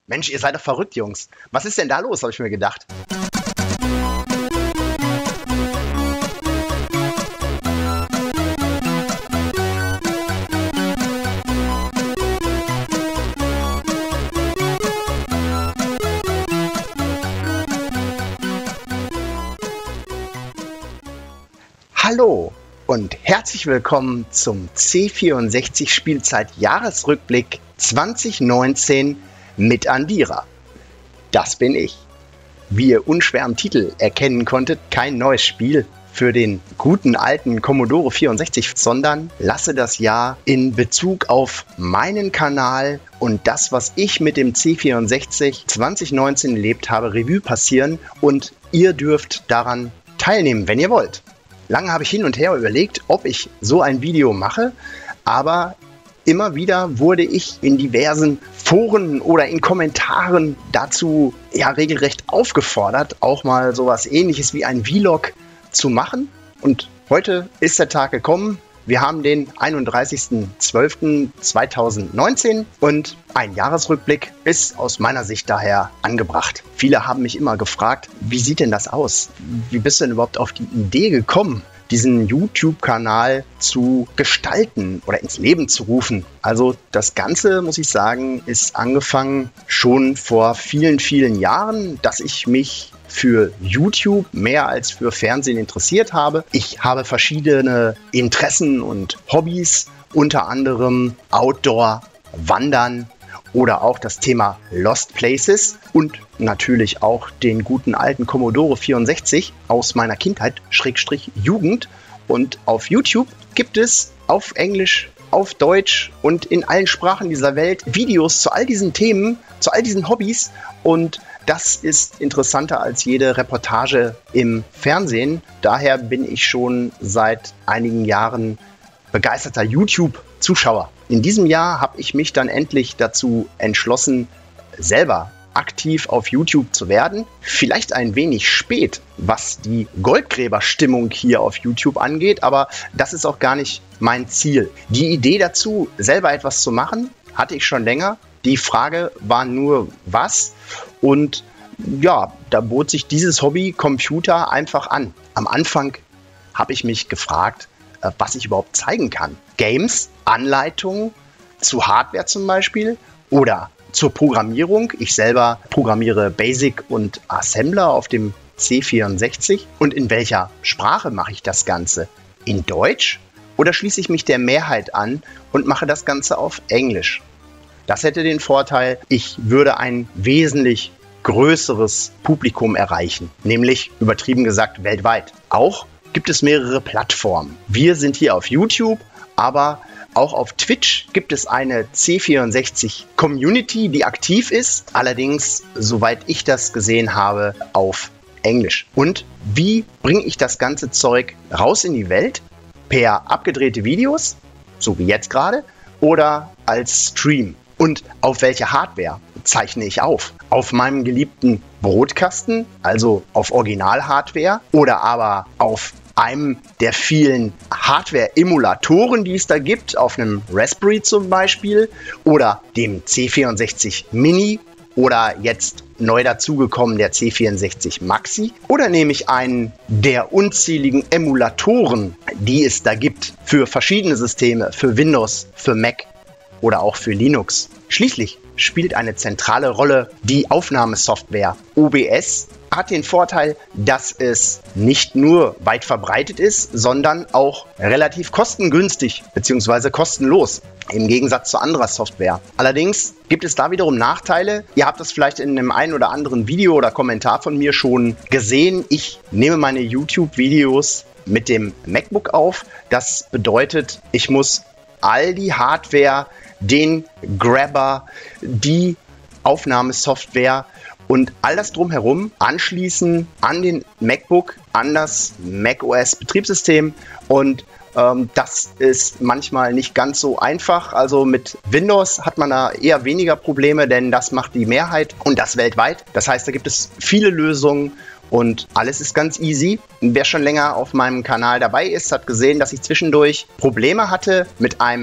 Mensch, ihr seid doch verrückt, Jungs. Was ist denn da los, habe ich mir gedacht. Hallo und herzlich willkommen zum C64 Spielzeit Jahresrückblick 2019 mit Andira. Das bin ich. Wie ihr unschwer am Titel erkennen konntet, kein neues Spiel für den guten alten Commodore 64, sondern lasse das Jahr in Bezug auf meinen Kanal und das, was ich mit dem C64 2019 erlebt habe, Revue passieren und ihr dürft daran teilnehmen, wenn ihr wollt. Lange habe ich hin und her überlegt, ob ich so ein Video mache, aber immer wieder wurde ich in diversen Foren oder in Kommentaren dazu regelrecht aufgefordert, auch mal sowas Ähnliches wie ein Vlog zu machen. Und heute ist der Tag gekommen. Wir haben den 31.12.2019 und ein Jahresrückblick ist aus meiner Sicht daher angebracht. Viele haben mich immer gefragt, wie sieht denn das aus? Wie bist du denn überhaupt auf die Idee gekommen, diesen YouTube-Kanal zu gestalten oder ins Leben zu rufen? Also das Ganze, muss ich sagen, ist angefangen schon vor vielen, vielen Jahren, dass ich mich für YouTube mehr als für Fernsehen interessiert habe. Ich habe verschiedene Interessen und Hobbys, unter anderem Outdoor, Wandern oder auch das Thema Lost Places und natürlich auch den guten alten Commodore 64 aus meiner Kindheit, Jugend. Und auf YouTube gibt es auf Englisch, auf Deutsch und in allen Sprachen dieser Welt Videos zu all diesen Themen, zu all diesen Hobbys. Und das ist interessanter als jede Reportage im Fernsehen. Daher bin ich schon seit einigen Jahren begeisterter YouTube-Zuschauer. In diesem Jahr habe ich mich dann endlich dazu entschlossen, selber aktiv auf YouTube zu werden. Vielleicht ein wenig spät, was die Goldgräberstimmung hier auf YouTube angeht, aber das ist auch gar nicht mein Ziel. Die Idee dazu, selber etwas zu machen, hatte ich schon länger. Die Frage war nur, was? Und ja, da bot sich dieses Hobby Computer einfach an. Am Anfang habe ich mich gefragt, was ich überhaupt zeigen kann. Games, Anleitungen zu Hardware zum Beispiel oder zur Programmierung. Ich selber programmiere Basic und Assembler auf dem C64. Und in welcher Sprache mache ich das Ganze? In Deutsch? Oder schließe ich mich der Mehrheit an und mache das Ganze auf Englisch? Das hätte den Vorteil, ich würde ein wesentlich größeres Publikum erreichen, nämlich übertrieben gesagt weltweit. Auch gibt es mehrere Plattformen. Wir sind hier auf YouTube, aber auch auf Twitch gibt es eine C64-Community, die aktiv ist, allerdings, soweit ich das gesehen habe, auf Englisch. Und wie bringe ich das ganze Zeug raus in die Welt? Per abgedrehte Videos, so wie jetzt gerade, oder als Stream? Und auf welche Hardware zeichne ich auf? Auf meinem geliebten Brotkasten, also auf Original-Hardware, oder aber auf einem der vielen Hardware-Emulatoren, die es da gibt, auf einem Raspberry zum Beispiel, oder dem C64 Mini oder jetzt neu dazugekommen der C64 Maxi, oder nehme ich einen der unzähligen Emulatoren, die es da gibt, für verschiedene Systeme, für Windows, für Mac oder auch für Linux. Schließlich spielt eine zentrale Rolle die Aufnahmesoftware. OBS hat den Vorteil, dass es nicht nur weit verbreitet ist, sondern auch relativ kostengünstig bzw. kostenlos, im Gegensatz zu anderer Software. Allerdings gibt es da wiederum Nachteile. Ihr habt das vielleicht in einem einen oder anderen Video oder Kommentar von mir schon gesehen. Ich nehme meine YouTube-Videos mit dem MacBook auf. Das bedeutet, ich muss all die Hardware, den Grabber, die Aufnahmesoftware und all das drumherum anschließen an den MacBook, an das macOS Betriebssystem und das ist manchmal nicht ganz so einfach. Also mit Windows hat man da eher weniger Probleme, denn das macht die Mehrheit und das weltweit. Das heißt, da gibt es viele Lösungen und alles ist ganz easy. Wer schon länger auf meinem Kanal dabei ist, hat gesehen, dass ich zwischendurch Probleme hatte mit einem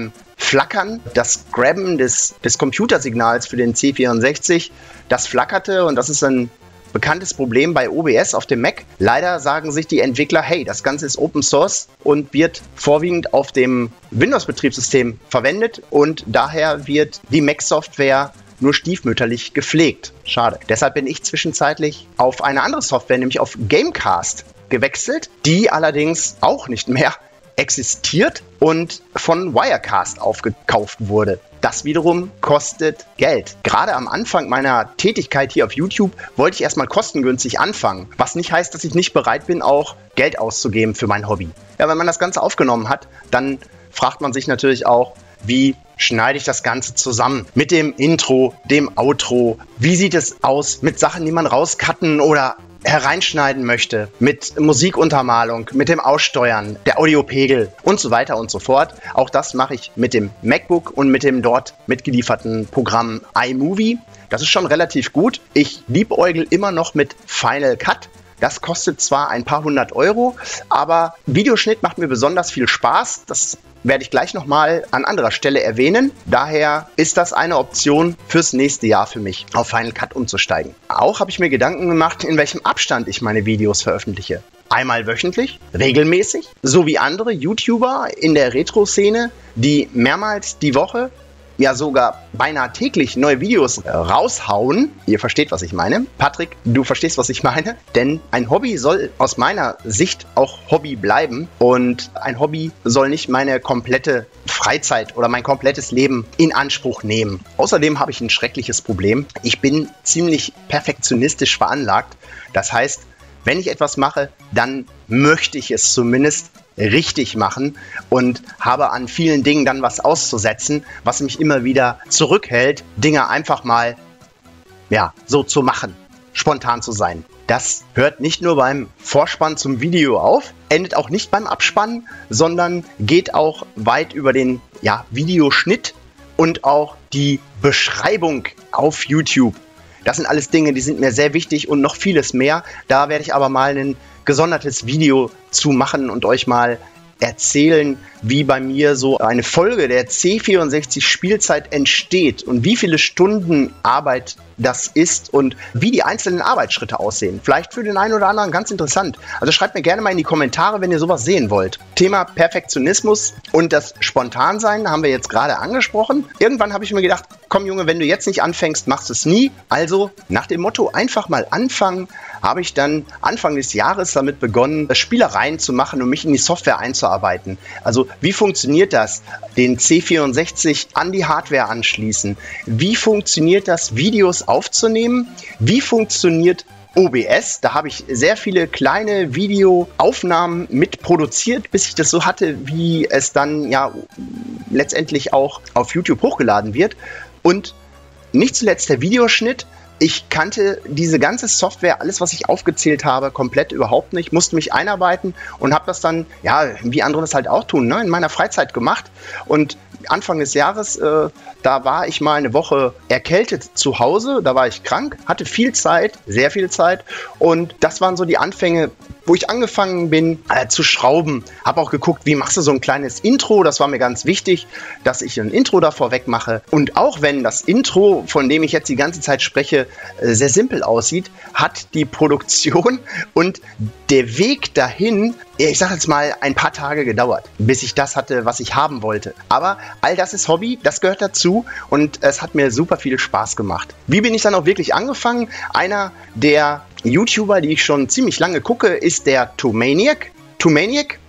Flackern, das Grabben des Computersignals für den C64, das flackerte und das ist ein bekanntes Problem bei OBS auf dem Mac. Leider sagen sich die Entwickler, hey, das Ganze ist Open Source und wird vorwiegend auf dem Windows-Betriebssystem verwendet und daher wird die Mac-Software nur stiefmütterlich gepflegt. Schade. Deshalb bin ich zwischenzeitlich auf eine andere Software, nämlich auf Gamecast gewechselt, die allerdings auch nicht mehr existiert und von Wirecast aufgekauft wurde. Das wiederum kostet Geld. Gerade am Anfang meiner Tätigkeit hier auf YouTube wollte ich erstmal kostengünstig anfangen, was nicht heißt, dass ich nicht bereit bin, auch Geld auszugeben für mein Hobby. Ja, wenn man das Ganze aufgenommen hat, dann fragt man sich natürlich auch, wie schneide ich das Ganze zusammen? Mit dem Intro, dem Outro. Wie sieht es aus mit Sachen, die man rauscutten oder hereinschneiden möchte? Mit Musikuntermalung, mit dem Aussteuern, der Audiopegel und so weiter und so fort. Auch das mache ich mit dem MacBook und mit dem dort mitgelieferten Programm iMovie. Das ist schon relativ gut. Ich liebäugel immer noch mit Final Cut. Das kostet zwar ein paar hundert Euro, aber Videoschnitt macht mir besonders viel Spaß. Das werde ich gleich nochmal an anderer Stelle erwähnen. Daher ist das eine Option fürs nächste Jahr für mich, auf Final Cut umzusteigen. Auch habe ich mir Gedanken gemacht, in welchem Abstand ich meine Videos veröffentliche. Einmal wöchentlich, regelmäßig, so wie andere YouTuber in der Retro-Szene, die mehrmals die Woche, ja sogar beinahe täglich neue Videos raushauen. Ihr versteht, was ich meine. Patrick, du verstehst, was ich meine. Denn ein Hobby soll aus meiner Sicht auch Hobby bleiben. Und ein Hobby soll nicht meine komplette Freizeit oder mein komplettes Leben in Anspruch nehmen. Außerdem habe ich ein schreckliches Problem. Ich bin ziemlich perfektionistisch veranlagt. Das heißt, wenn ich etwas mache, dann möchte ich es zumindest richtig machen und habe an vielen Dingen dann was auszusetzen, was mich immer wieder zurückhält, Dinge einfach mal, ja, so zu machen, spontan zu sein. Das hört nicht nur beim Vorspann zum Video auf, endet auch nicht beim Abspann, sondern geht auch weit über den, ja, Videoschnitt und auch die Beschreibung auf YouTube. Das sind alles Dinge, die sind mir sehr wichtig und noch vieles mehr. Da werde ich aber mal ein gesondertes Video zu machen und euch mal erzählen, wie bei mir so eine Folge der C64 Spielzeit entsteht und wie viele Stunden Arbeit das ist und wie die einzelnen Arbeitsschritte aussehen. Vielleicht für den einen oder anderen ganz interessant. Also schreibt mir gerne mal in die Kommentare, wenn ihr sowas sehen wollt. Thema Perfektionismus und das Spontansein haben wir jetzt gerade angesprochen. Irgendwann habe ich mir gedacht, komm Junge, wenn du jetzt nicht anfängst, machst du es nie. Also nach dem Motto einfach mal anfangen, habe ich dann Anfang des Jahres damit begonnen, Spielereien zu machen und mich in die Software einzuarbeiten. Also wie funktioniert das? Den C64 an die Hardware anschließen. Wie funktioniert das? Videos aufzunehmen? Wie funktioniert OBS? Da habe ich sehr viele kleine Videoaufnahmen mit produziert, bis ich das so hatte, wie es dann ja letztendlich auch auf YouTube hochgeladen wird. Und nicht zuletzt der Videoschnitt. Ich kannte diese ganze Software, alles, was ich aufgezählt habe, komplett überhaupt nicht, musste mich einarbeiten und habe das dann, ja, wie andere das halt auch tun, ne, in meiner Freizeit gemacht. Und Anfang des Jahres, da war ich mal eine Woche erkältet zu Hause, da war ich krank, hatte viel Zeit, sehr viel Zeit und das waren so die Anfänge, wo ich angefangen bin zu schrauben. Habe auch geguckt, wie machst du so ein kleines Intro, das war mir ganz wichtig, dass ich ein Intro da vorweg mache. Und auch wenn das Intro, von dem ich jetzt die ganze Zeit spreche, sehr simpel aussieht, hat die Produktion und der Weg dahin, ich sage jetzt mal, ein paar Tage gedauert, bis ich das hatte, was ich haben wollte. Aber all das ist Hobby, das gehört dazu und es hat mir super viel Spaß gemacht. Wie bin ich dann auch wirklich angefangen? Einer der YouTuber, die ich schon ziemlich lange gucke, ist der Tomaniac. Tomaniac,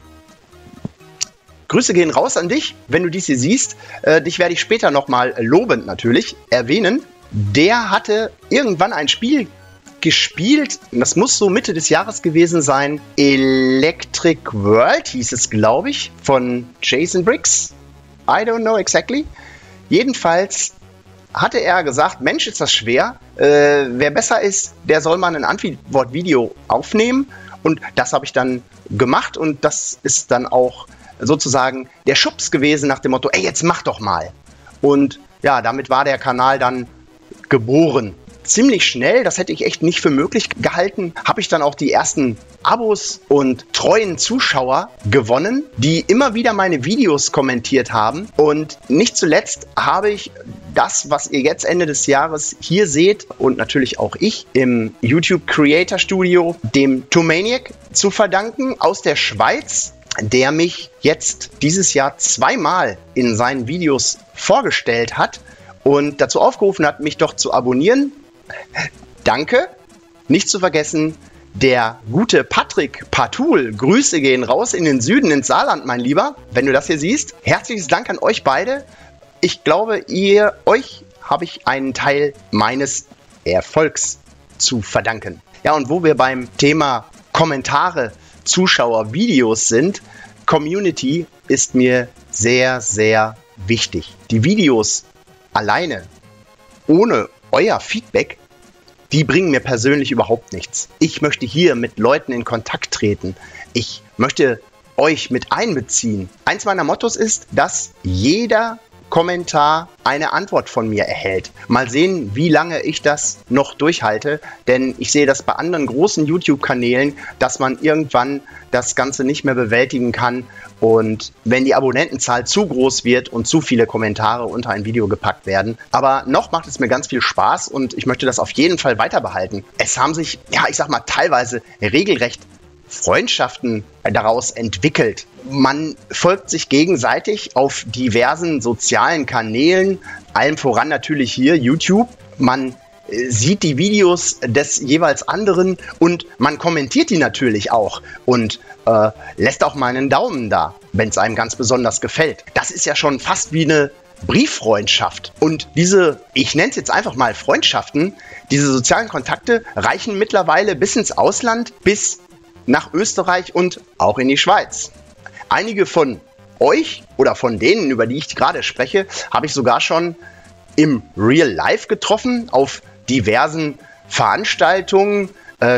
Grüße gehen raus an dich, wenn du dies hier siehst. Dich werde ich später nochmal lobend natürlich erwähnen. Der hatte irgendwann ein Spiel gespielt, das muss so Mitte des Jahres gewesen sein. Electric World hieß es, glaube ich, von Jason Briggs. I don't know exactly. Jedenfalls hatte er gesagt, Mensch, ist das schwer. Wer besser ist, der soll mal ein Antwortvideo aufnehmen. Und das habe ich dann gemacht und das ist dann auch sozusagen der Schubs gewesen nach dem Motto, ey, jetzt mach doch mal. Und ja, damit war der Kanal dann geboren. ziemlich schnell, das hätte ich echt nicht für möglich gehalten, habe ich dann auch die ersten Abos und treuen Zuschauer gewonnen, die immer wieder meine Videos kommentiert haben. Und nicht zuletzt habe ich das, was ihr jetzt Ende des Jahres hier seht und natürlich auch ich im YouTube Creator Studio, dem Tomaniac zu verdanken aus der Schweiz, der mich jetzt dieses Jahr zweimal in seinen Videos vorgestellt hat und dazu aufgerufen hat, mich doch zu abonnieren. Danke. Nicht zu vergessen, der gute Patrick Patul. Grüße gehen raus in den Süden, ins Saarland, mein Lieber. Wenn du das hier siehst, herzliches Dank an euch beide. Ich glaube, euch habe ich einen Teil meines Erfolgs zu verdanken. Ja, und wo wir beim Thema Kommentare, Zuschauer, Videos sind, Community ist mir sehr, sehr wichtig. Die Videos alleine, ohne euer Feedback, die bringen mir persönlich überhaupt nichts. Ich möchte hier mit Leuten in Kontakt treten. Ich möchte euch mit einbeziehen. Eins meiner Mottos ist, dass jeder Kommentar eine Antwort von mir erhält. Mal sehen, wie lange ich das noch durchhalte, denn ich sehe das bei anderen großen YouTube-Kanälen, dass man irgendwann das Ganze nicht mehr bewältigen kann und wenn die Abonnentenzahl zu groß wird und zu viele Kommentare unter ein Video gepackt werden. Aber noch macht es mir ganz viel Spaß und ich möchte das auf jeden Fall weiter behalten. Es haben sich, ja, ich sag mal, teilweise regelrecht Freundschaften daraus entwickelt. Man folgt sich gegenseitig auf diversen sozialen Kanälen, allem voran natürlich hier YouTube. Man sieht die Videos des jeweils anderen und man kommentiert die natürlich auch und lässt auch mal einen Daumen da, wenn es einem ganz besonders gefällt. Das ist ja schon fast wie eine Brieffreundschaft. Und diese, ich nenne es jetzt einfach mal Freundschaften, diese sozialen Kontakte reichen mittlerweile bis ins Ausland, bis nach Österreich und auch in die Schweiz. Einige von euch oder von denen, über die ich gerade spreche, habe ich sogar schon im Real Life getroffen, auf diversen Veranstaltungen,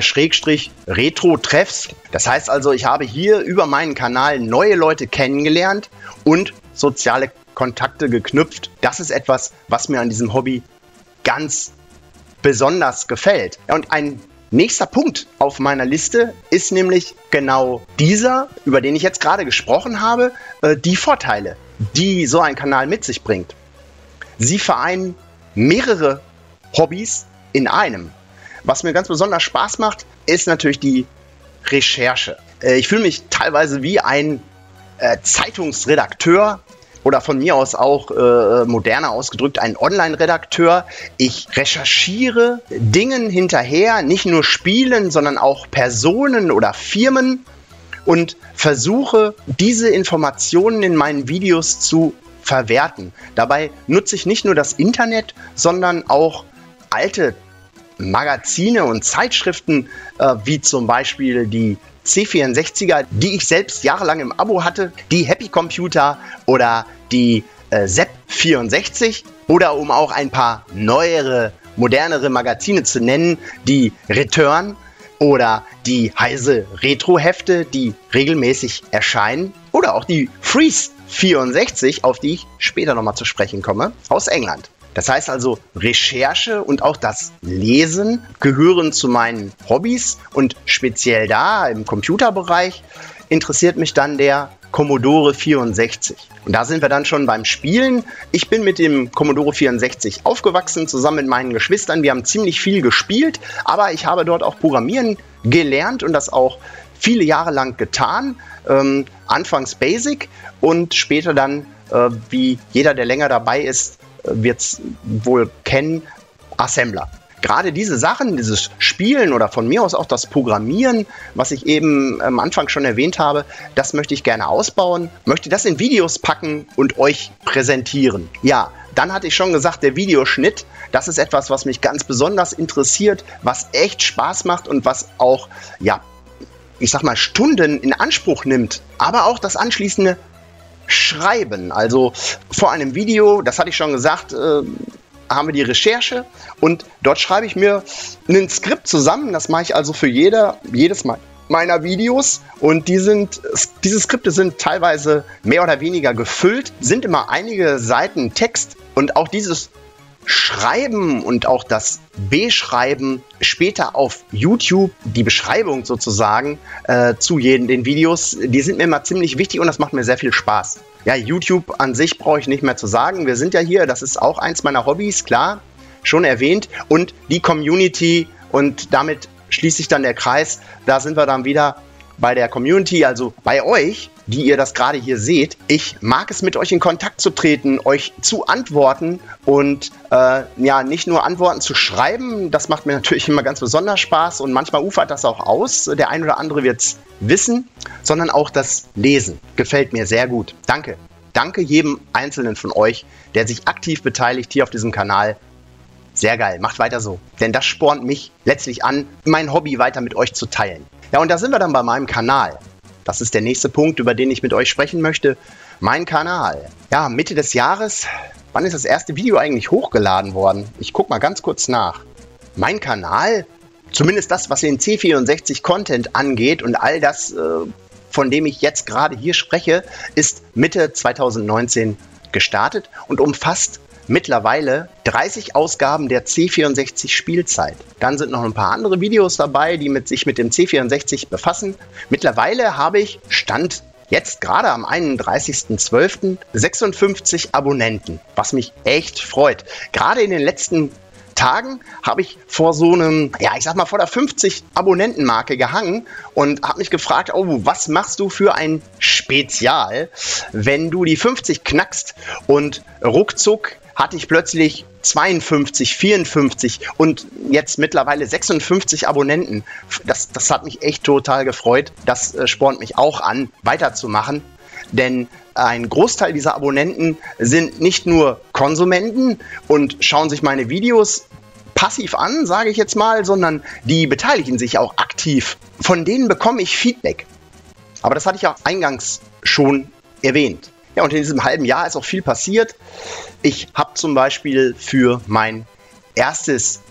Retro-Treffs. Das heißt also, ich habe hier über meinen Kanal neue Leute kennengelernt und soziale Kontakte geknüpft. Das ist etwas, was mir an diesem Hobby ganz besonders gefällt. Ja, und ein nächster Punkt auf meiner Liste ist nämlich genau dieser, über den ich jetzt gerade gesprochen habe, die Vorteile, die so ein Kanal mit sich bringt. Sie vereinen mehrere Hobbys in einem. Was mir ganz besonders Spaß macht, ist natürlich die Recherche. Ich fühle mich teilweise wie ein Zeitungsredakteur oder von mir aus auch moderner ausgedrückt ein Online-Redakteur. Ich recherchiere Dingen hinterher, nicht nur Spielen, sondern auch Personen oder Firmen und versuche, diese Informationen in meinen Videos zu verwerten. Dabei nutze ich nicht nur das Internet, sondern auch alte Magazine und Zeitschriften, wie zum Beispiel die C64er, die ich selbst jahrelang im Abo hatte, die Happy Computer oder die Sepp 64 oder um auch ein paar neuere, modernere Magazine zu nennen, die Return oder die Heise Retro-Hefte, die regelmäßig erscheinen oder auch die Freeze 64, auf die ich später nochmal zu sprechen komme, aus England. Das heißt also, Recherche und auch das Lesen gehören zu meinen Hobbys und speziell da im Computerbereich interessiert mich dann der Commodore 64. Und da sind wir dann schon beim Spielen. Ich bin mit dem Commodore 64 aufgewachsen, zusammen mit meinen Geschwistern. Wir haben ziemlich viel gespielt, aber ich habe dort auch Programmieren gelernt und das auch viele Jahre lang getan. Anfangs Basic und später dann, wie jeder, der länger dabei ist, wird es wohl kennen, Assembler. Gerade diese Sachen, dieses Spielen oder von mir aus auch das Programmieren, was ich eben am Anfang schon erwähnt habe, das möchte ich gerne ausbauen, möchte das in Videos packen und euch präsentieren. Ja, dann hatte ich schon gesagt, der Videoschnitt, das ist etwas, was mich ganz besonders interessiert, was echt Spaß macht und was auch, ja, ich sag mal, Stunden in Anspruch nimmt, aber auch das anschließende Schreiben. Also vor einem Video, das hatte ich schon gesagt, haben wir die Recherche und dort schreibe ich mir ein Skript zusammen. Das mache ich also für jedes meiner Videos und diese Skripte sind teilweise mehr oder weniger gefüllt, sind immer einige Seiten Text und auch dieses Schreiben und auch das Beschreiben später auf YouTube, die Beschreibung sozusagen zu den Videos, die sind mir immer ziemlich wichtig und das macht mir sehr viel Spaß. Ja, YouTube an sich brauche ich nicht mehr zu sagen. Wir sind ja hier, das ist auch eins meiner Hobbys, klar, schon erwähnt. Und die Community, und damit schließt sich dann der Kreis, da sind wir dann wieder bei der Community, also bei euch, die ihr das gerade hier seht. Ich mag es, mit euch in Kontakt zu treten, euch zu antworten und ja, nicht nur Antworten zu schreiben, das macht mir natürlich immer ganz besonders Spaß und manchmal ufert das auch aus, der ein oder andere wird es wissen, sondern auch das Lesen gefällt mir sehr gut. Danke. Danke jedem Einzelnen von euch, der sich aktiv beteiligt hier auf diesem Kanal. Sehr geil, macht weiter so, denn das spornt mich letztlich an, mein Hobby weiter mit euch zu teilen. Ja, und da sind wir dann bei meinem Kanal. Das ist der nächste Punkt, über den ich mit euch sprechen möchte. Mein Kanal. Ja, Mitte des Jahres. Wann ist das erste Video eigentlich hochgeladen worden? Ich gucke mal ganz kurz nach. Mein Kanal, zumindest das, was den C64-Content angeht und all das, von dem ich jetzt gerade hier spreche, ist Mitte 2019 gestartet und umfasst mittlerweile 30 Ausgaben der C64 Spielzeit. Dann sind noch ein paar andere Videos dabei, die sich mit dem C64 befassen. Mittlerweile habe ich, Stand jetzt gerade am 31.12., 56 Abonnenten, was mich echt freut. Gerade in den letzten Tagen habe ich vor so einem, ja, ich sag mal, vor der 50 Abonnentenmarke gehangen und habe mich gefragt, oh, was machst du für ein Spezial, wenn du die 50 knackst? Und ruckzuck hatte ich plötzlich 52, 54 und jetzt mittlerweile 56 Abonnenten. Das hat mich echt total gefreut. Das spornt mich auch an, weiterzumachen. Denn ein Großteil dieser Abonnenten sind nicht nur Konsumenten und schauen sich meine Videos passiv an, sage ich jetzt mal, sondern die beteiligen sich auch aktiv. Von denen bekomme ich Feedback. Aber das hatte ich ja eingangs schon erwähnt. Ja, und in diesem halben Jahr ist auch viel passiert. Ich habe zum Beispiel für mein erstes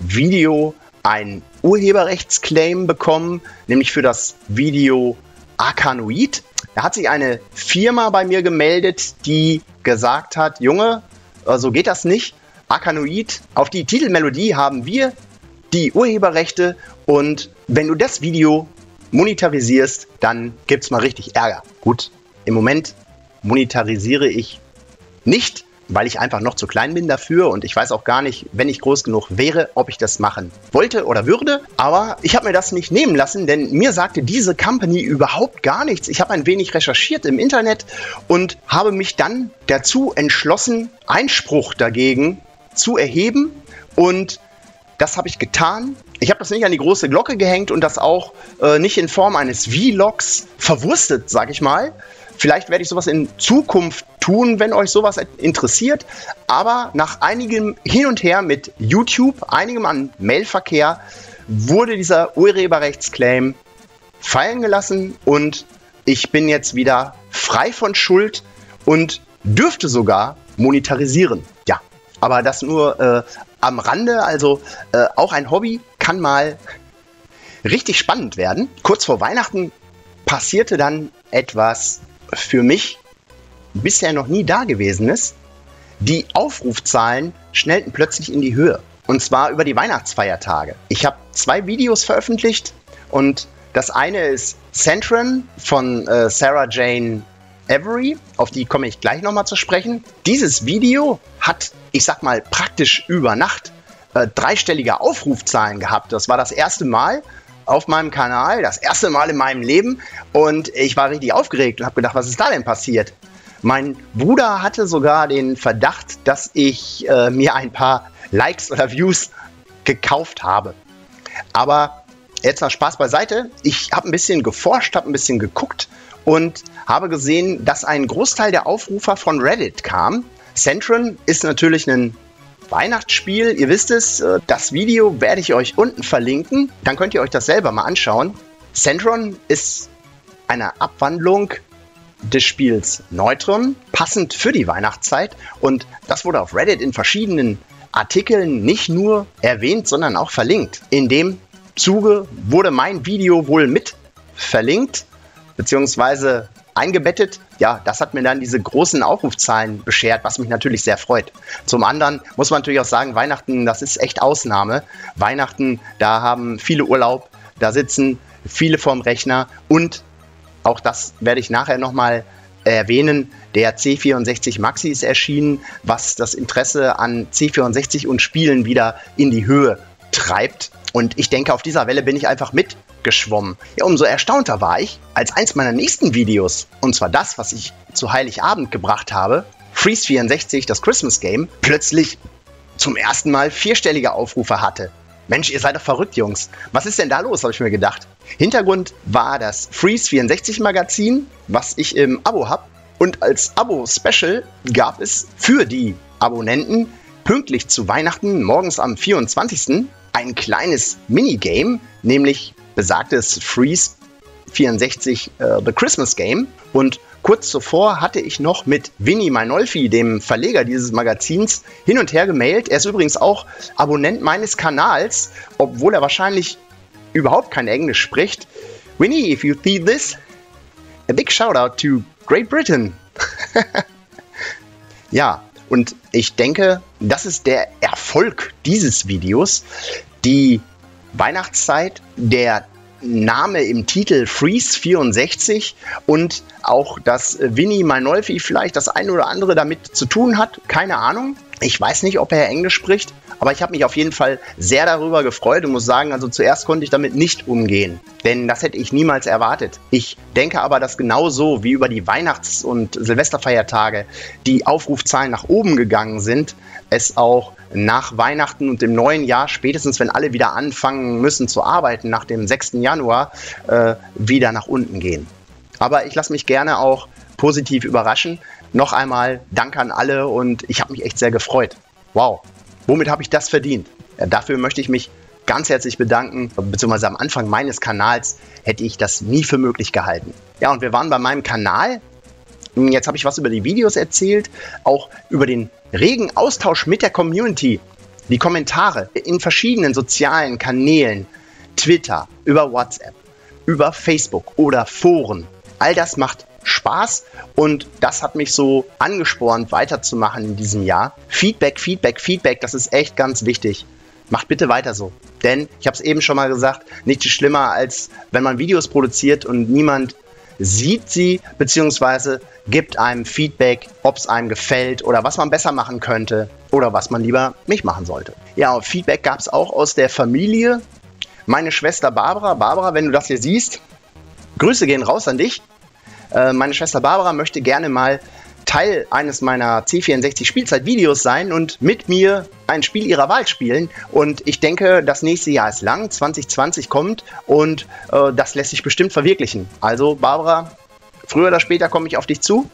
Video einen Urheberrechtsclaim bekommen, nämlich für das Video Arkanoid. Da hat sich eine Firma bei mir gemeldet, die gesagt hat, Junge, so geht das nicht. Arkanoid, auf die Titelmelodie haben wir die Urheberrechte und wenn du das Video monetarisierst, dann gibt es mal richtig Ärger. Gut, im Moment monetarisiere ich nicht, weil ich einfach noch zu klein bin dafür und ich weiß auch gar nicht, wenn ich groß genug wäre, ob ich das machen wollte oder würde. Aber ich habe mir das nicht nehmen lassen, denn mir sagte diese Company überhaupt gar nichts. Ich habe ein wenig recherchiert im Internet und habe mich dann dazu entschlossen, Einspruch dagegen zu erheben und das habe ich getan. Ich habe das nicht an die große Glocke gehängt und das auch nicht in Form eines Vlogs verwurstet, sage ich mal. Vielleicht werde ich sowas in Zukunft tun, wenn euch sowas interessiert. Aber nach einigem Hin und Her mit YouTube, einigem an Mailverkehr, wurde dieser Urheberrechtsclaim fallen gelassen und ich bin jetzt wieder frei von Schuld und dürfte sogar monetarisieren. Ja, aber das nur am Rande. Also auch ein Hobby kann mal richtig spannend werden. Kurz vor Weihnachten passierte dann etwas für mich bisher noch nie Dagewesenes. Die Aufrufzahlen schnellten plötzlich in die Höhe. Und zwar über die Weihnachtsfeiertage. Ich habe 2 Videos veröffentlicht und das eine ist Centron von Sarah Jane Avery. Auf die komme ich gleich nochmal zu sprechen. Dieses Video hat, ich sag mal, praktisch über Nacht dreistellige Aufrufzahlen gehabt. Das war das erste Mal auf meinem Kanal, das erste Mal in meinem Leben und ich war richtig aufgeregt und habe gedacht, was ist da denn passiert? Mein Bruder hatte sogar den Verdacht, dass ich mir ein paar Likes oder Views gekauft habe. Aber jetzt mal Spaß beiseite. Ich habe ein bisschen geforscht, habe ein bisschen geguckt und habe gesehen, dass ein Großteil der Aufrufer von Reddit kam. Centron ist natürlich ein Weihnachtsspiel, ihr wisst es, das Video werde ich euch unten verlinken, dann könnt ihr euch das selber mal anschauen. Centron ist eine Abwandlung des Spiels Neutron, passend für die Weihnachtszeit und das wurde auf Reddit in verschiedenen Artikeln nicht nur erwähnt, sondern auch verlinkt. In dem Zuge wurde mein Video wohl mit verlinkt, beziehungsweise eingebettet. Ja, das hat mir dann diese großen Aufrufzahlen beschert, was mich natürlich sehr freut. Zum anderen muss man natürlich auch sagen, Weihnachten, das ist echt Ausnahme. Weihnachten, da haben viele Urlaub, da sitzen viele vorm Rechner und auch das werde ich nachher nochmal erwähnen, der C64 Maxi ist erschienen, was das Interesse an C64 und Spielen wieder in die Höhe treibt. Und ich denke, auf dieser Welle bin ich einfach mitgeschwommen. Ja, umso erstaunter war ich, als eins meiner nächsten Videos, und zwar das, was ich zu Heiligabend gebracht habe, Freeze 64, das Christmas Game, plötzlich zum ersten Mal vierstellige Aufrufe hatte. Mensch, ihr seid doch verrückt, Jungs. Was ist denn da los, habe ich mir gedacht. Hintergrund war das Freeze 64 Magazin, was ich im Abo habe. Und als Abo-Special gab es für die Abonnenten pünktlich zu Weihnachten, morgens am 24. ein kleines Minigame, nämlich besagtes Freeze 64 The Christmas Game. Und kurz zuvor hatte ich noch mit Winnie Mainolfi, dem Verleger dieses Magazins, hin und her gemailt. Er ist übrigens auch Abonnent meines Kanals, obwohl er wahrscheinlich überhaupt kein Englisch spricht. Winnie, if you see this, a big shout out to Great Britain. Ja, und ich denke, das ist der Erfolg dieses Videos. Die Weihnachtszeit, der Name im Titel Freeze 64 und auch, dass Winnie Mainolfi vielleicht das eine oder andere damit zu tun hat. Keine Ahnung. Ich weiß nicht, ob er Englisch spricht, aber ich habe mich auf jeden Fall sehr darüber gefreut und muss sagen, also zuerst konnte ich damit nicht umgehen, denn das hätte ich niemals erwartet. Ich denke aber, dass genauso wie über die Weihnachts- und Silvesterfeiertage die Aufrufzahlen nach oben gegangen sind, es auch nach Weihnachten und dem neuen Jahr, spätestens wenn alle wieder anfangen müssen zu arbeiten, nach dem 6. Januar, wieder nach unten gehen. Aber ich lasse mich gerne auch positiv überraschen. Noch einmal Dank an alle und ich habe mich echt sehr gefreut. Wow, womit habe ich das verdient? Ja, dafür möchte ich mich ganz herzlich bedanken, beziehungsweise am Anfang meines Kanals hätte ich das nie für möglich gehalten. Ja, und wir waren bei meinem Kanal. Jetzt habe ich was über die Videos erzählt, auch über den regen Austausch mit der Community. Die Kommentare in verschiedenen sozialen Kanälen, Twitter, über WhatsApp, über Facebook oder Foren. All das macht Spaß und das hat mich so angespornt, weiterzumachen in diesem Jahr. Feedback, Feedback, Feedback, das ist echt ganz wichtig. Macht bitte weiter so. Denn, ich habe es eben schon mal gesagt, nichts ist schlimmer, als wenn man Videos produziert und niemand sieht sie, beziehungsweise gibt einem Feedback, ob es einem gefällt oder was man besser machen könnte oder was man lieber nicht machen sollte. Ja, und Feedback gab es auch aus der Familie. Meine Schwester Barbara. Barbara, wenn du das hier siehst, Grüße gehen raus an dich. Meine Schwester Barbara möchte gerne mal Teil eines meiner C64-Spielzeit-Videos sein und mit mir ein Spiel ihrer Wahl spielen. Und ich denke, das nächste Jahr ist lang, 2020 kommt und das lässt sich bestimmt verwirklichen. Also Barbara, früher oder später komme ich auf dich zu.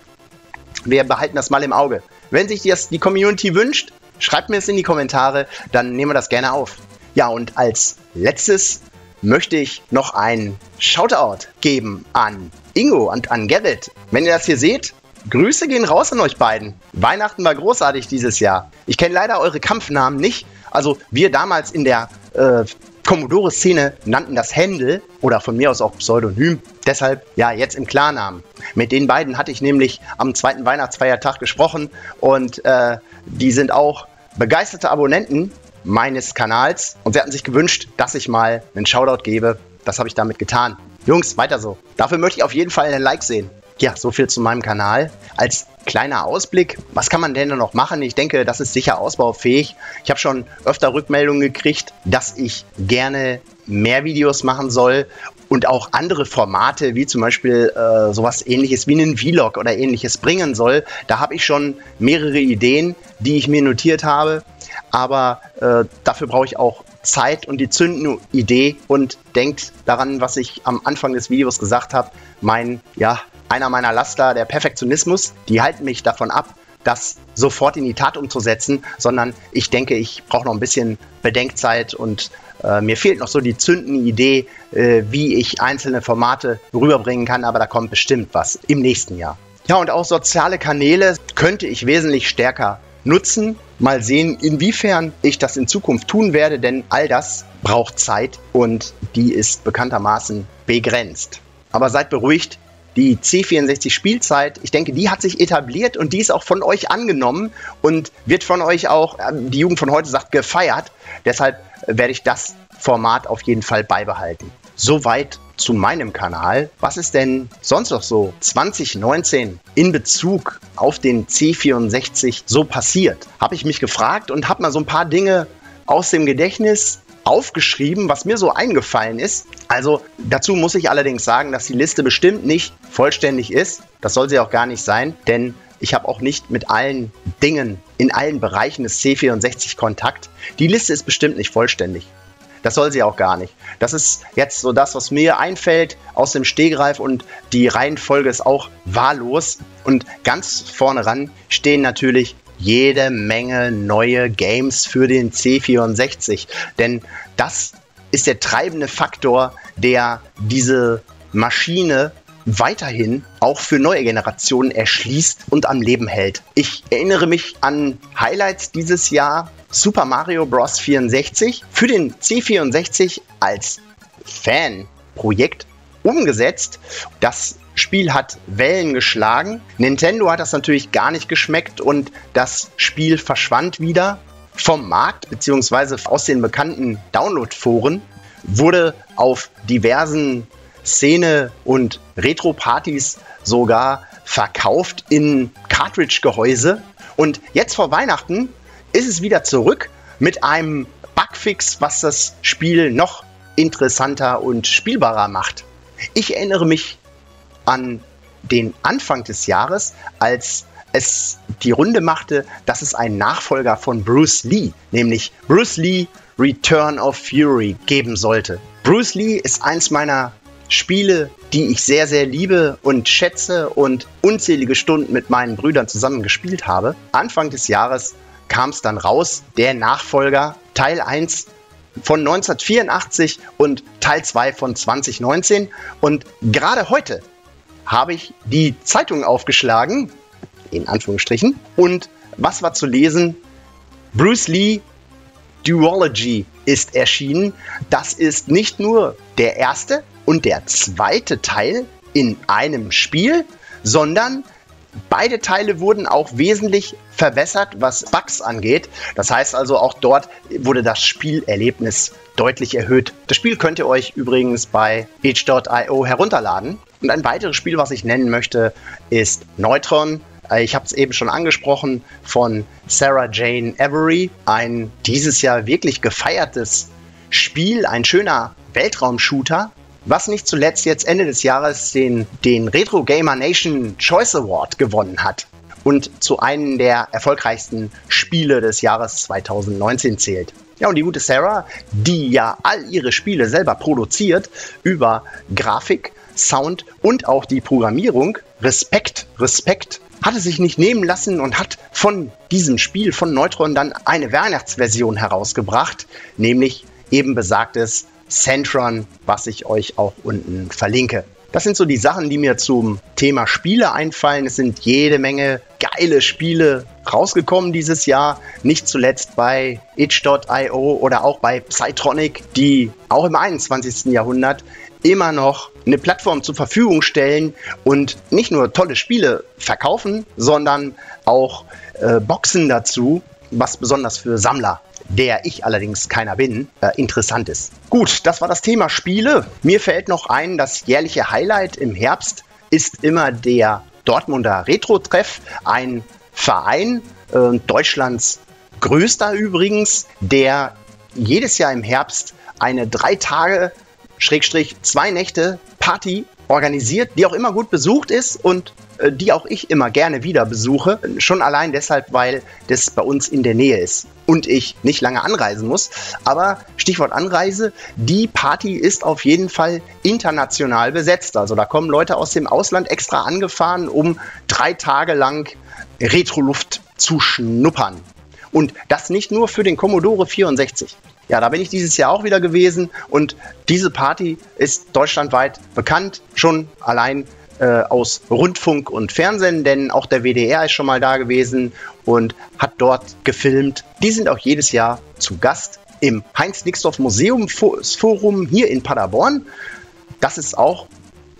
Wir behalten das mal im Auge. Wenn sich das die Community wünscht, schreibt mir es in die Kommentare, dann nehmen wir das gerne auf. Ja, und als letztes möchte ich noch einen Shoutout geben an Ingo und an Gerrit. Wenn ihr das hier seht, Grüße gehen raus an euch beiden. Weihnachten war großartig dieses Jahr. Ich kenne leider eure Kampfnamen nicht. Also wir damals in der Commodore-Szene nannten das Händel oder von mir aus auch Pseudonym. Deshalb ja jetzt im Klarnamen. Mit den beiden hatte ich nämlich am zweiten Weihnachtsfeiertag gesprochen und die sind auch begeisterte Abonnenten meines Kanals und sie hatten sich gewünscht, dass ich mal einen Shoutout gebe. Das habe ich damit getan. Jungs, weiter so. Dafür möchte ich auf jeden Fall einen Like sehen. Ja, so viel zu meinem Kanal. Als kleiner Ausblick, was kann man denn noch machen? Ich denke, das ist sicher ausbaufähig. Ich habe schon öfter Rückmeldungen gekriegt, dass ich gerne mehr Videos machen soll und auch andere Formate, wie zum Beispiel sowas ähnliches wie einen Vlog oder ähnliches bringen soll. Da habe ich schon mehrere Ideen, die ich mir notiert habe. Aber dafür brauche ich auch Zeit und die zündende Idee und denkt daran, was ich am Anfang des Videos gesagt habe. Einer meiner Laster, der Perfektionismus, die halten mich davon ab, das sofort in die Tat umzusetzen, sondern ich denke, ich brauche noch ein bisschen Bedenkzeit und mir fehlt noch so die zündende Idee, wie ich einzelne Formate rüberbringen kann, aber da kommt bestimmt was im nächsten Jahr. Ja, und auch soziale Kanäle könnte ich wesentlich stärker nutzen. Mal sehen, inwiefern ich das in Zukunft tun werde, denn all das braucht Zeit und die ist bekanntermaßen begrenzt. Aber seid beruhigt, die C64-Spielzeit, ich denke, die hat sich etabliert und die ist auch von euch angenommen und wird von euch auch, die Jugend von heute sagt, gefeiert. Deshalb werde ich das Format auf jeden Fall beibehalten. Soweit zu meinem Kanal. Was ist denn sonst noch so 2019 in Bezug auf den C64 so passiert? Habe ich mich gefragt und habe mal so ein paar Dinge aus dem Gedächtnis aufgeschrieben, was mir so eingefallen ist. Also dazu muss ich allerdings sagen, dass die Liste bestimmt nicht vollständig ist. Das soll sie auch gar nicht sein, denn ich habe auch nicht mit allen Dingen in allen Bereichen des C64 Kontakt. Die Liste ist bestimmt nicht vollständig. Das soll sie auch gar nicht. Das ist jetzt so das, was mir einfällt aus dem Stegreif und die Reihenfolge ist auch wahllos. Und ganz vorne ran stehen natürlich jede Menge neue Games für den C64. Denn das ist der treibende Faktor, der diese Maschine weiterhin auch für neue Generationen erschließt und am Leben hält. Ich erinnere mich an Highlights dieses Jahr. Super Mario Bros. 64 für den C64 als Fanprojekt umgesetzt. Das Spiel hat Wellen geschlagen. Nintendo hat das natürlich gar nicht geschmeckt und das Spiel verschwand wieder vom Markt bzw. aus den bekannten Download-Foren, wurde auf diversen Szene- und Retro-Partys sogar verkauft in Cartridge-Gehäuse. Und jetzt vor Weihnachten ist es wieder zurück mit einem Bugfix, was das Spiel noch interessanter und spielbarer macht. Ich erinnere mich an den Anfang des Jahres, als es die Runde machte, dass es einen Nachfolger von Bruce Lee, nämlich Bruce Lee Return of Fury, geben sollte. Bruce Lee ist eins meiner Spiele, die ich sehr, sehr liebe und schätze und unzählige Stunden mit meinen Brüdern zusammen gespielt habe. Anfang des Jahres kam es dann raus, der Nachfolger, Teil 1 von 1984 und Teil 2 von 2019. Und gerade heute habe ich die Zeitung aufgeschlagen, in Anführungsstrichen, und was war zu lesen? Bruce Lee Duology ist erschienen. Das ist nicht nur der erste und der zweite Teil in einem Spiel, sondern beide Teile wurden auch wesentlich verbessert, was Bugs angeht. Das heißt also, auch dort wurde das Spielerlebnis deutlich erhöht. Das Spiel könnt ihr euch übrigens bei itch.io herunterladen. Und ein weiteres Spiel, was ich nennen möchte, ist Neutron. Ich habe es eben schon angesprochen, von Sarah Jane Avery. Ein dieses Jahr wirklich gefeiertes Spiel, ein schöner Weltraumshooter, was nicht zuletzt jetzt Ende des Jahres den Retro Gamer Nation Choice Award gewonnen hat und zu einem der erfolgreichsten Spiele des Jahres 2019 zählt. Ja, und die gute Sarah, die ja all ihre Spiele selber produziert, über Grafik, Sound und auch die Programmierung, Respekt, hatte sich nicht nehmen lassen und hat von diesem Spiel von Neutron dann eine Weihnachtsversion herausgebracht, nämlich eben besagtes Centron, was ich euch auch unten verlinke. Das sind so die Sachen, die mir zum Thema Spiele einfallen. Es sind jede Menge geile Spiele rausgekommen dieses Jahr. Nicht zuletzt bei itch.io oder auch bei Psytronic, die auch im 21. Jahrhundert immer noch eine Plattform zur Verfügung stellen und nicht nur tolle Spiele verkaufen, sondern auch Boxen dazu, was besonders für Sammler, der ich allerdings keiner bin, interessant ist. Gut, das war das Thema Spiele. Mir fällt noch ein, das jährliche Highlight im Herbst ist immer der Dortmunder Retro-Treff, ein Verein, Deutschlands größter übrigens, der jedes Jahr im Herbst eine 3 Tage, / 2 Nächte Party organisiert, die auch immer gut besucht ist und die auch ich immer gerne wieder besuche. Schon allein deshalb, weil das bei uns in der Nähe ist und ich nicht lange anreisen muss. Aber Stichwort Anreise, die Party ist auf jeden Fall international besetzt. Also da kommen Leute aus dem Ausland extra angefahren, um 3 Tage lang Retro-Luft zu schnuppern. Und das nicht nur für den Commodore 64. Ja, da bin ich dieses Jahr auch wieder gewesen und diese Party ist deutschlandweit bekannt, schon allein aus Rundfunk und Fernsehen, denn auch der WDR ist schon mal da gewesen und hat dort gefilmt. Die sind auch jedes Jahr zu Gast im Heinz-Nixdorf Museumsforum hier in Paderborn. Das ist auch, ja,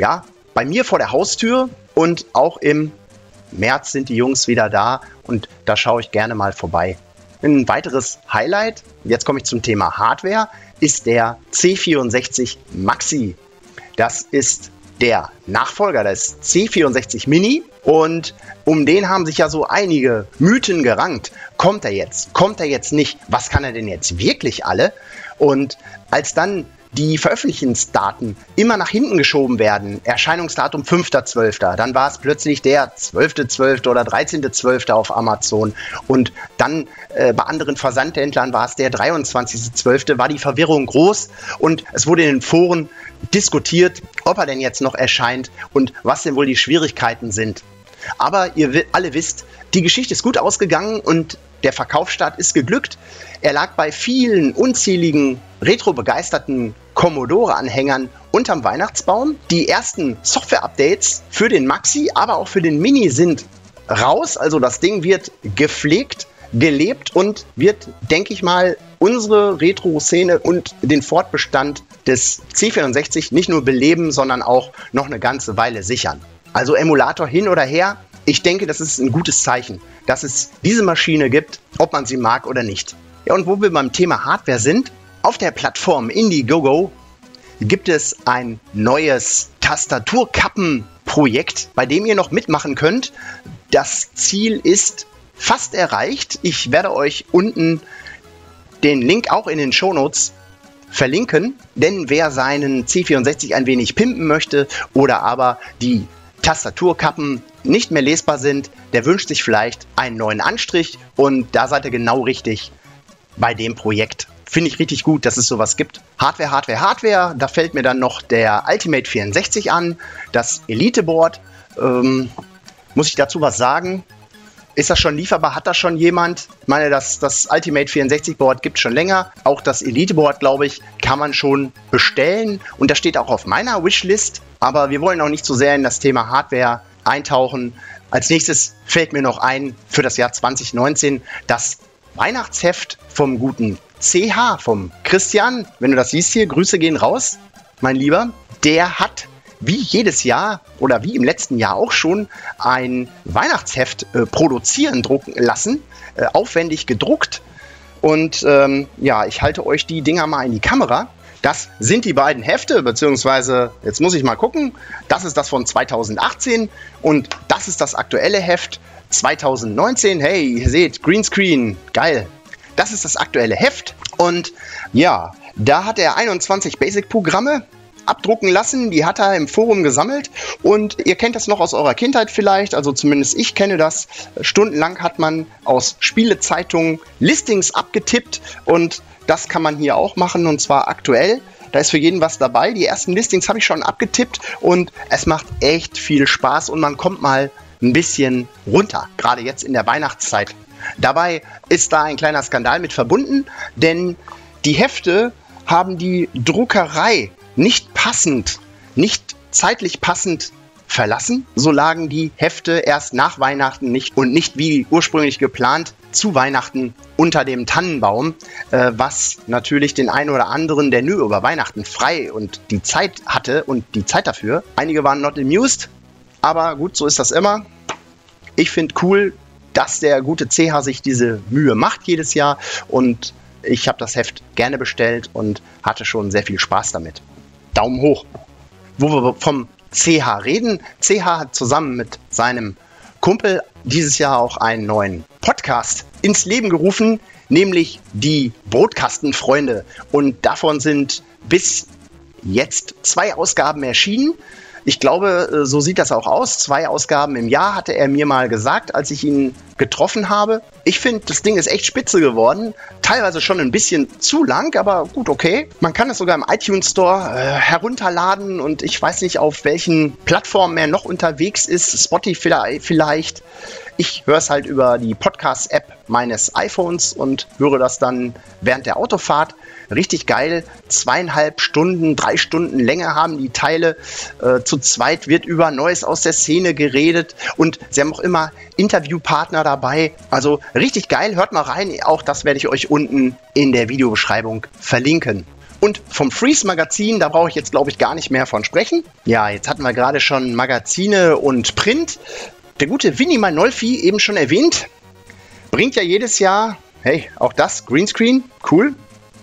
bei mir vor der Haustür und auch im März sind die Jungs wieder da und da schaue ich gerne mal vorbei. Ein weiteres Highlight, jetzt komme ich zum Thema Hardware, ist der C64 Maxi. Das ist der Nachfolger des C64 Mini und um den haben sich ja so einige Mythen gerankt. Kommt er jetzt? Kommt er jetzt nicht? Was kann er denn jetzt wirklich alle? Und als dann die Veröffentlichungsdaten immer nach hinten geschoben werden, Erscheinungsdatum 5.12., dann war es plötzlich der 12.12. oder 13.12. auf Amazon und dann bei anderen Versandhändlern war es der 23.12., war die Verwirrung groß und es wurde in den Foren diskutiert, ob er denn jetzt noch erscheint und was denn wohl die Schwierigkeiten sind. Aber ihr alle wisst, die Geschichte ist gut ausgegangen und der Verkaufsstart ist geglückt. Er lag bei vielen unzähligen retro-begeisterten Commodore-Anhängern unterm Weihnachtsbaum. Die ersten Software-Updates für den Maxi, aber auch für den Mini sind raus. Also das Ding wird gepflegt, gelebt und wird, denke ich mal, unsere Retro-Szene und den Fortbestand des C64 nicht nur beleben, sondern auch noch eine ganze Weile sichern. Also Emulator hin oder her, ich denke, das ist ein gutes Zeichen, dass es diese Maschine gibt, ob man sie mag oder nicht. Ja, und wo wir beim Thema Hardware sind, auf der Plattform Indiegogo gibt es ein neues Tastaturkappen-Projekt, bei dem ihr noch mitmachen könnt. Das Ziel ist fast erreicht. Ich werde euch unten den Link auch in den Shownotes verlinken, denn wer seinen C64 ein wenig pimpen möchte oder aber die Tastaturkappen nicht mehr lesbar sind, der wünscht sich vielleicht einen neuen Anstrich und da seid ihr genau richtig bei dem Projekt. Finde ich richtig gut, dass es sowas gibt. Hardware, da fällt mir dann noch der Ultimate 64 an, das Elite Board. Muss ich dazu was sagen? Ist das schon lieferbar? Hat das schon jemand? Ich meine, das Ultimate 64 Board gibt es schon länger. Auch das Elite Board, glaube ich, kann man schon bestellen. Und das steht auch auf meiner Wishlist. Aber wir wollen auch nicht so sehr in das Thema Hardware eintauchen. Als nächstes fällt mir noch ein, für das Jahr 2019, das Weihnachtsheft vom guten CH, vom Christian. Wenn du das siehst hier, Grüße gehen raus, mein Lieber. Der hat wie jedes Jahr oder wie im letzten Jahr auch schon ein Weihnachtsheft drucken lassen, aufwendig gedruckt. Und ja, ich halte euch die Dinger mal in die Kamera. Das sind die beiden Hefte, beziehungsweise, jetzt muss ich mal gucken, das ist das von 2018 und das ist das aktuelle Heft 2019. Hey, ihr seht, Greenscreen, geil. Das ist das aktuelle Heft und ja, da hat er 21 Basic-Programme abdrucken lassen, die hat er im Forum gesammelt und ihr kennt das noch aus eurer Kindheit vielleicht, also zumindest ich kenne das. Stundenlang hat man aus Spielezeitungen Listings abgetippt und das kann man hier auch machen und zwar aktuell. Da ist für jeden was dabei. Die ersten Listings habe ich schon abgetippt und es macht echt viel Spaß und man kommt mal ein bisschen runter, gerade jetzt in der Weihnachtszeit. Dabei ist da ein kleiner Skandal mit verbunden, denn die Hefte haben die Druckerei nicht zeitlich passend verlassen. So lagen die Hefte erst nach Weihnachten nicht und nicht wie ursprünglich geplant zu Weihnachten unter dem Tannenbaum, was natürlich den einen oder anderen, der nur über Weihnachten frei und die Zeit hatte und die Zeit dafür. Einige waren not amused, aber gut, so ist das immer. Ich finde cool, dass der gute CH sich diese Mühe macht jedes Jahr und ich habe das Heft gerne bestellt und hatte schon sehr viel Spaß damit. Daumen hoch. Wo wir vom CH reden, CH hat zusammen mit seinem Kumpel dieses Jahr auch einen neuen Podcast ins Leben gerufen, nämlich die Brotkastenfreunde. Und davon sind bis jetzt 2 Ausgaben erschienen. Ich glaube, so sieht das auch aus. 2 Ausgaben im Jahr hatte er mir mal gesagt, als ich ihn getroffen habe. Ich finde, das Ding ist echt spitze geworden. Teilweise schon ein bisschen zu lang, aber gut, okay. Man kann es sogar im iTunes Store herunterladen und ich weiß nicht, auf welchen Plattformen er noch unterwegs ist. Spotify vielleicht. Ich höre es halt über die Podcast-App meines iPhones und höre das dann während der Autofahrt. Richtig geil. 2,5 Stunden, 3 Stunden Länge haben die Teile. Zu zweit wird über Neues aus der Szene geredet und sie haben auch immer Interviewpartner dabei. Also richtig geil. Hört mal rein. Auch das werde ich euch unten in der Videobeschreibung verlinken. Und vom Freeze Magazin, da brauche ich jetzt, glaube ich, gar nicht mehr von sprechen. Ja, jetzt hatten wir gerade schon Magazine und Print. Der gute Winnie Manolfi, eben schon erwähnt, bringt ja jedes Jahr, hey, auch das, Greenscreen, cool,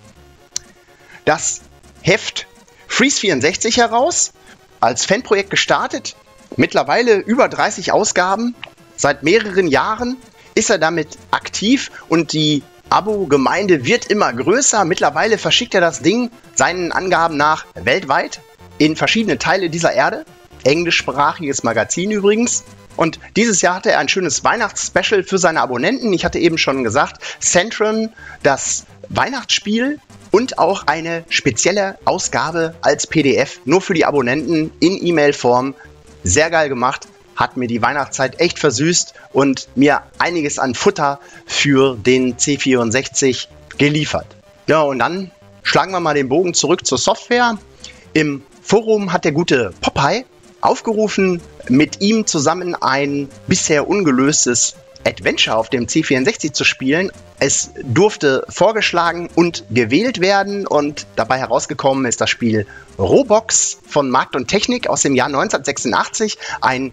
das Heft Freeze 64 heraus, als Fanprojekt gestartet, mittlerweile über 30 Ausgaben, seit mehreren Jahren ist er damit aktiv und die Abo-Gemeinde wird immer größer. Mittlerweile verschickt er das Ding seinen Angaben nach weltweit in verschiedene Teile dieser Erde. Englischsprachiges Magazin übrigens. Und dieses Jahr hatte er ein schönes Weihnachtsspecial für seine Abonnenten. Ich hatte eben schon gesagt, Centron, das Weihnachtsspiel und auch eine spezielle Ausgabe als PDF nur für die Abonnenten in E-Mail-Form. Sehr geil gemacht. Hat mir die Weihnachtszeit echt versüßt und mir einiges an Futter für den C64 geliefert. Ja, und dann schlagen wir mal den Bogen zurück zur Software. Im Forum hat der gute Popeye aufgerufen, mit ihm zusammen ein bisher ungelöstes Adventure auf dem C64 zu spielen. Es durfte vorgeschlagen und gewählt werden und dabei herausgekommen ist das Spiel Robox von Markt und Technik aus dem Jahr 1986. Ein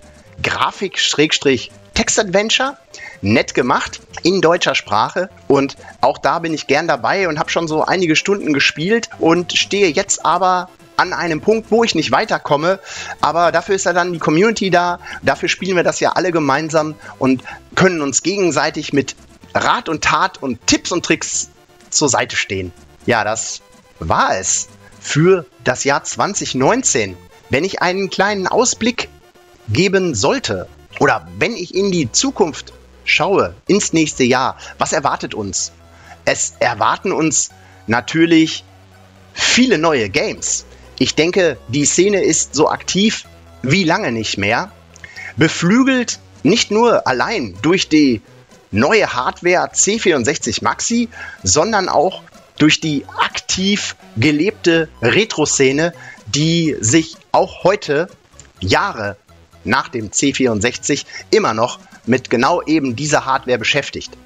Grafik-Text-Adventure, nett gemacht, in deutscher Sprache und auch da bin ich gern dabei und habe schon so einige Stunden gespielt und stehe jetzt aber an einem Punkt, wo ich nicht weiterkomme, aber dafür ist ja dann die Community da, dafür spielen wir das ja alle gemeinsam und können uns gegenseitig mit Rat und Tat und Tipps und Tricks zur Seite stehen. Ja, das war es für das Jahr 2019. Wenn ich einen kleinen Ausblick geben sollte oder wenn ich in die Zukunft schaue, ins nächste Jahr, was erwartet uns? Es erwarten uns natürlich viele neue Games. Ich denke, die Szene ist so aktiv wie lange nicht mehr. Beflügelt nicht nur allein durch die neue Hardware C64 Maxi, sondern auch durch die aktiv gelebte Retro-Szene, die sich auch heute, Jahre nach dem C64, immer noch mit genau eben dieser Hardware beschäftigt.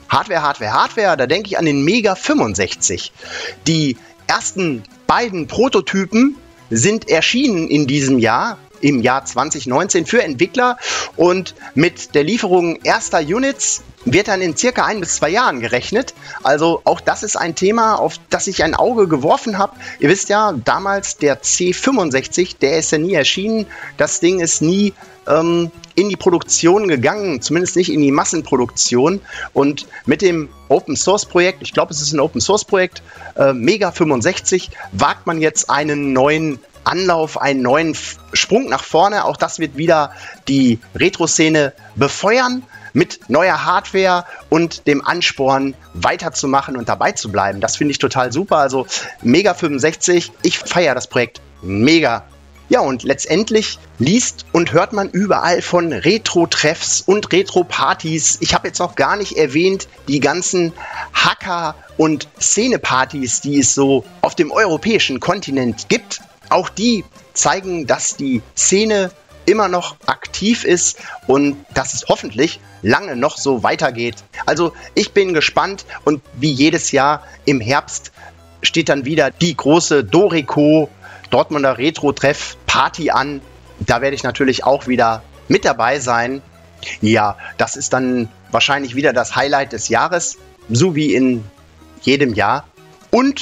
Hardware, da denke ich an den Mega 65. Die ersten beiden Prototypen sind erschienen in diesem Jahr, im Jahr 2019 für Entwickler und mit der Lieferung erster Units wird dann in circa 1 bis 2 Jahren gerechnet. Also auch das ist ein Thema, auf das ich ein Auge geworfen habe. Ihr wisst ja, damals der C65, der ist ja nie erschienen. Das Ding ist nie in die Produktion gegangen, zumindest nicht in die Massenproduktion. Und mit dem Open Source Projekt, ich glaube es ist ein Open Source Projekt, Mega 65, wagt man jetzt einen neuen Anlauf, einen neuen Sprung nach vorne. Auch das wird wieder die Retro-Szene befeuern mit neuer Hardware und dem Ansporn weiterzumachen und dabei zu bleiben. Das finde ich total super. Also Mega 65, ich feiere das Projekt mega. Ja, und letztendlich liest und hört man überall von Retro-Treffs und Retro-Partys. Ich habe jetzt noch gar nicht erwähnt, die ganzen Hacker- und Szene-Partys, die es so auf dem europäischen Kontinent gibt. Auch die zeigen, dass die Szene immer noch aktiv ist und dass es hoffentlich lange noch so weitergeht. Also ich bin gespannt und wie jedes Jahr im Herbst steht dann wieder die große Dorico Dortmunder Retro-Treff Party an. Da werde ich natürlich auch wieder mit dabei sein. Ja, das ist dann wahrscheinlich wieder das Highlight des Jahres, so wie in jedem Jahr. Und.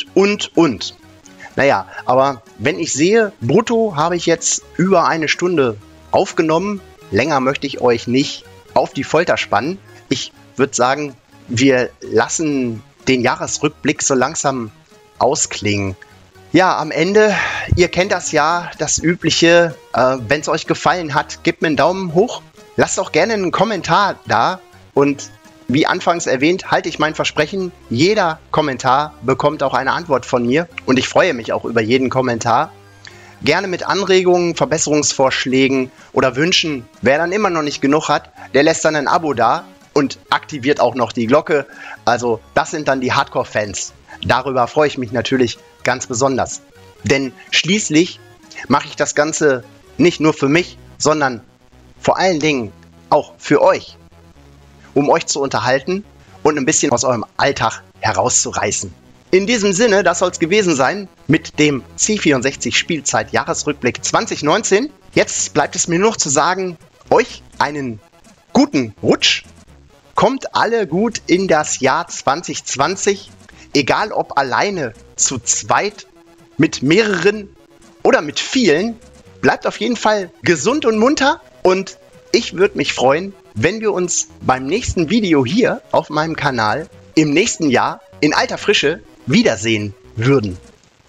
Naja, aber wenn ich sehe, brutto habe ich jetzt über 1 Stunde aufgenommen. Länger möchte ich euch nicht auf die Folter spannen. Ich würde sagen, wir lassen den Jahresrückblick so langsam ausklingen. Ja, am Ende, ihr kennt das ja, das Übliche. Wenn es euch gefallen hat, gebt mir einen Daumen hoch. Lasst auch gerne einen Kommentar da. Und wie anfangs erwähnt, halte ich mein Versprechen. Jeder Kommentar bekommt auch eine Antwort von mir. Und ich freue mich auch über jeden Kommentar. Gerne mit Anregungen, Verbesserungsvorschlägen oder Wünschen. Wer dann immer noch nicht genug hat, der lässt dann ein Abo da und aktiviert auch noch die Glocke. Also das sind dann die Hardcore-Fans. Darüber freue ich mich natürlich ganz besonders. Denn schließlich mache ich das Ganze nicht nur für mich, sondern vor allen Dingen auch für euch. Um euch zu unterhalten und ein bisschen aus eurem Alltag herauszureißen. In diesem Sinne, das soll es gewesen sein mit dem C64 Spielzeit Jahresrückblick 2019. Jetzt bleibt es mir nur noch zu sagen, euch einen guten Rutsch. Kommt alle gut in das Jahr 2020. Egal ob alleine, zu zweit, mit mehreren oder mit vielen. Bleibt auf jeden Fall gesund und munter. Und ich würde mich freuen, wenn wir uns beim nächsten Video hier auf meinem Kanal im nächsten Jahr in alter Frische wiedersehen würden.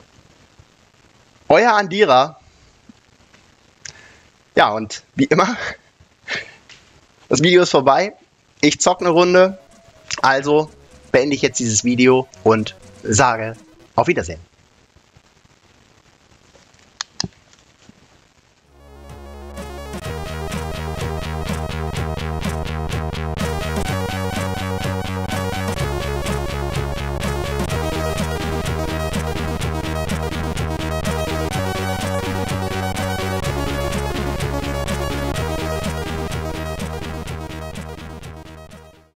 Euer Andira. Ja, und wie immer, das Video ist vorbei. Ich zocke eine Runde. Also beende ich jetzt dieses Video und sage auf Wiedersehen.